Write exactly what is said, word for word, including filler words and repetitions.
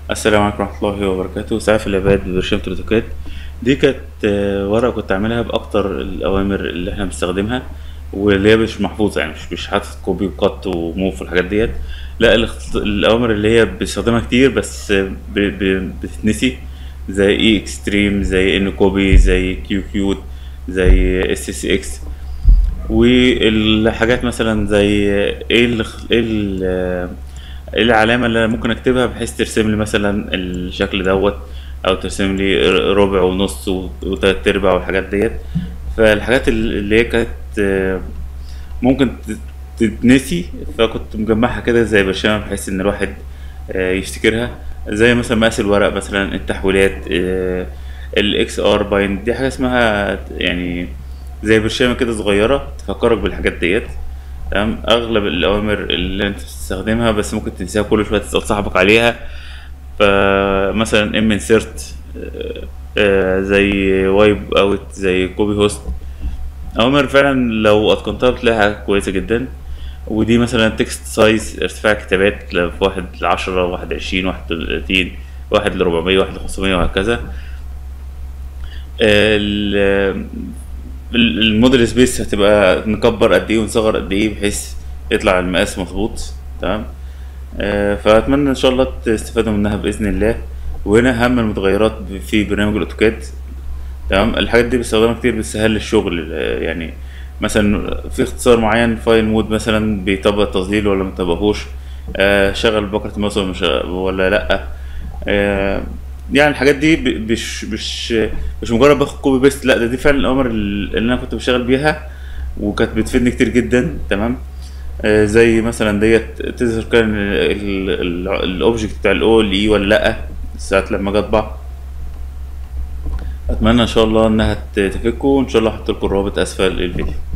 السلام عليكم ورحمة الله وبركاته. سقف العباد ببرشامة الأوتوكاد دي كانت آه، ورقة كنت عاملها بأكتر الأوامر اللي احنا بنستخدمها، واللي هي مش محفوظة، يعني مش مش حاطط كوبي وقط وموف والحاجات ديت. لا، الاخت- الأوامر اللي هي بنستخدمها كتير بس آه، ب- ب- بتتنسي، زي اي اكستريم، زي ان كوبي، زي كيو كيوت، زي اس اس اكس. والحاجات مثلا زي ايه ال ايه ال ايه العلامة اللي انا ممكن اكتبها بحيث ترسم لي مثلا الشكل دوت، او ترسم لي ربع ونص وتلات ارباع والحاجات ديت. فالحاجات اللي هي كانت آه، ممكن تت- تتنسي، فكنت مجمعها كده زي برشامة بحيث ان الواحد آه، يفتكرها. زي مثلا مقاس الورق، مثلا التحويلات، الاكس ار بايند، دي حاجة اسمها يعني زي برشامة كده صغيرة تفكرك بالحاجات ديت. تمام. اغلب الاوامر اللي انت بتستخدمها بس ممكن تنساها، كل شويه تسال صاحبك عليها. فمثلا ام انسيرت، زي وايب اوت، زي كوبي هوست. اوامر فعلا لو اتقنتها بتلاقيها كويسه جدا. ودي مثلا تكست سايز، ارتفاع كتابات، ل- في واحد لعشرة، واحد لعشرين، واحد لتلاتين، واحد لربعمية، واحد لخمسمية، وهكذا. ال- الموديل سبيس هتبقى نكبر قد ايه ونصغر قد ايه بحيث يطلع المقاس مظبوط. تمام. آه، فأتمنى إن شاء الله تستفادوا منها بإذن الله. وهنا أهم المتغيرات في برنامج الأوتوكاد. تمام. الحاجات دي بستخدمها كتير، بتسهل لي الشغل. آه، يعني مثلا في اختصار معين، فايل مود مثلا بيطبق التظليل ولا مطبقهوش، آه، شغل بكرة الماوس ولا مش ولا لأ. آه، يعني الحاجات دي ب- مش مش مش مجرد باخد كوبي بيست، لا، ده دي فعلا الأوامر اللي أنا كنت بشتغل بيها، وكانت بتفيدني كتير جدا. تمام. آه، زي مثلا ديت تظهر كان الاوبجكت بتاع الاو ال اي ولا لا، ساعة لما اجي اطبع. اتمنى ان شاء الله انها ت- تفكوا، وان شاء الله احط لكم الرابط اسفل الفيديو.